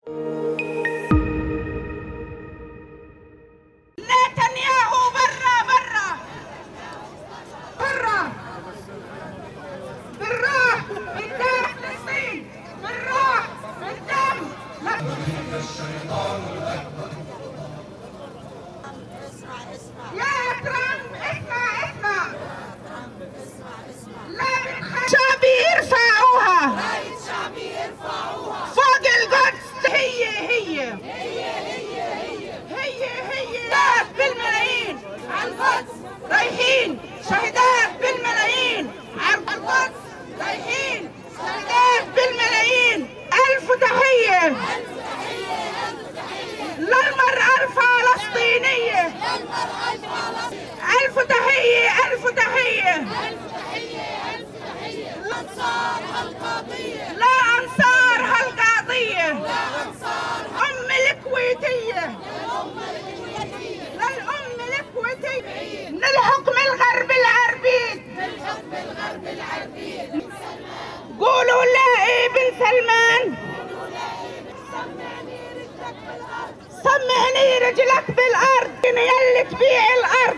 نتنياهو برا برا برا، بالراح قدام فلسطين، بالراح قدام. يا ترامب اسمع، لا بنخاف شعبي يرفعوها فوق القدس. هي شهداء بالملايين على القدس رايحين، شهداء بالملايين على القدس رايحين، شهداء بالملايين. ألف تحية للمرأة الفلسطينية، ألف تحية ألف تحية. لا أنصار هالقضية، أم الكويتية، للأم الكويتية، للحكم الغرب العربي. قولوا لا ابن سلمان، سمعني رجلك بالأرض يلي تبيع الأرض.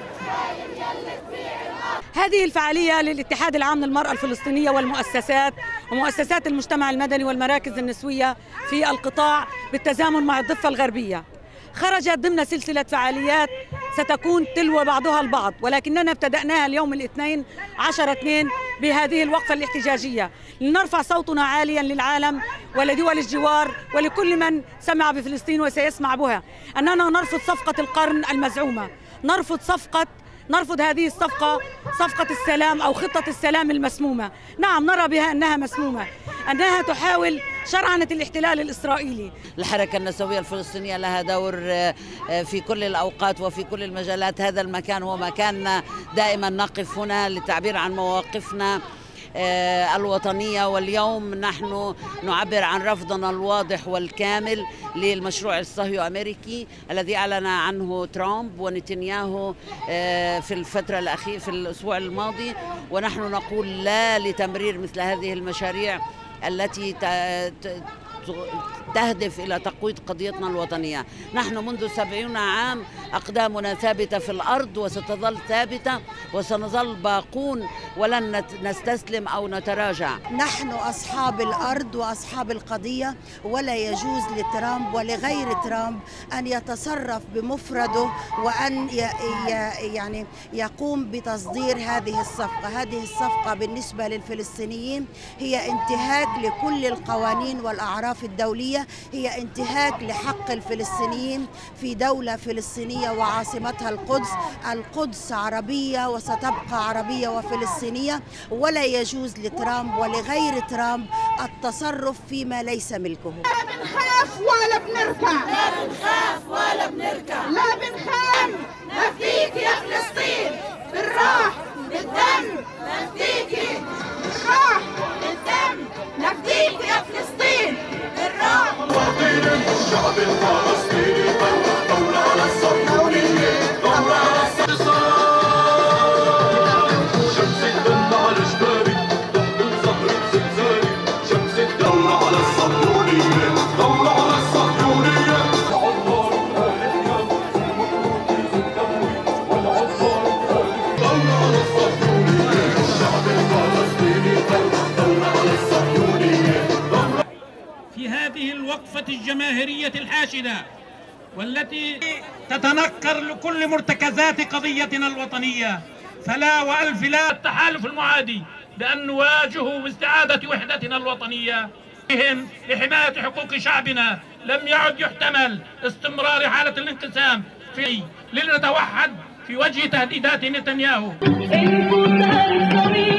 هذه الفعالية للاتحاد العام للمرأة الفلسطينية والمؤسسات ومؤسسات المجتمع المدني والمراكز النسوية في القطاع بالتزامن مع الضفة الغربية خرجت ضمن سلسلة فعاليات ستكون تلو بعضها البعض، ولكننا ابتدأناها اليوم الاثنين 10/2 بهذه الوقفة الاحتجاجية لنرفع صوتنا عاليا للعالم ولدول الجوار ولكل من سمع بفلسطين وسيسمع بها أننا نرفض صفقة القرن المزعومة، نرفض هذه الصفقة، صفقة السلام أو خطة السلام المسمومة. نعم نرى بها أنها مسمومة، أنها تحاول شرعنة الاحتلال الإسرائيلي. الحركة النسوية الفلسطينية لها دور في كل الأوقات وفي كل المجالات. هذا المكان هو مكاننا، دائما نقف هنا للتعبير عن مواقفنا الوطنية، واليوم نحن نعبر عن رفضنا الواضح والكامل للمشروع الصهيوني الأمريكي الذي أعلن عنه ترامب ونتنياهو في الفترة الأخيرة في الأسبوع الماضي، ونحن نقول لا لتمرير مثل هذه المشاريع التي تهدف إلى تقويض قضيتنا الوطنية. نحن منذ 70 عام أقدامنا ثابتة في الأرض وستظل ثابتة، وسنظل باقون ولن نستسلم أو نتراجع. نحن أصحاب الأرض وأصحاب القضية، ولا يجوز لترامب ولغير ترامب أن يتصرف بمفرده وأن يعني يقوم بتصدير هذه الصفقة. هذه الصفقة بالنسبة للفلسطينيين هي انتهاك لكل القوانين والأعراف الدولية، هي انتهاك لحق الفلسطينيين في دولة فلسطينية وعاصمتها القدس. القدس عربية وستبقى عربية وفلسطينية، ولا يجوز لترامب ولغير ترامب التصرف فيما ليس ملكه. لا بنخاف ولا بنركع، لا بنخاف ولا بنركع، لا بنخاف. نفديك يا فلسطين بالراح بالدم، نفديك بالراح بالدم، نفديك يا فلسطين بالراح. الشعب الفلسطيني دولة على الصهيونية، دولة على شمس الدم على جبالي، ضد الصهر الزلزالي. شمس الدولة على الصهيونية، دولة على الصهيونية. العطار اليوم المفروض الدموي، والعطار دولة على الصهيونية. الشعب الفلسطيني دولة على الصهيونية. في هذه الوقفة الجماهيرية الحاشدة والتي تتنكر لكل مرتكزات قضيتنا الوطنية، فلا وألف لا. التحالف المعادي بأن نواجهه باستعادة وحدتنا الوطنية لحماية حقوق شعبنا. لم يعد يحتمل استمرار حالة الانقسام لنتوحد في وجه تهديدات نتنياهو.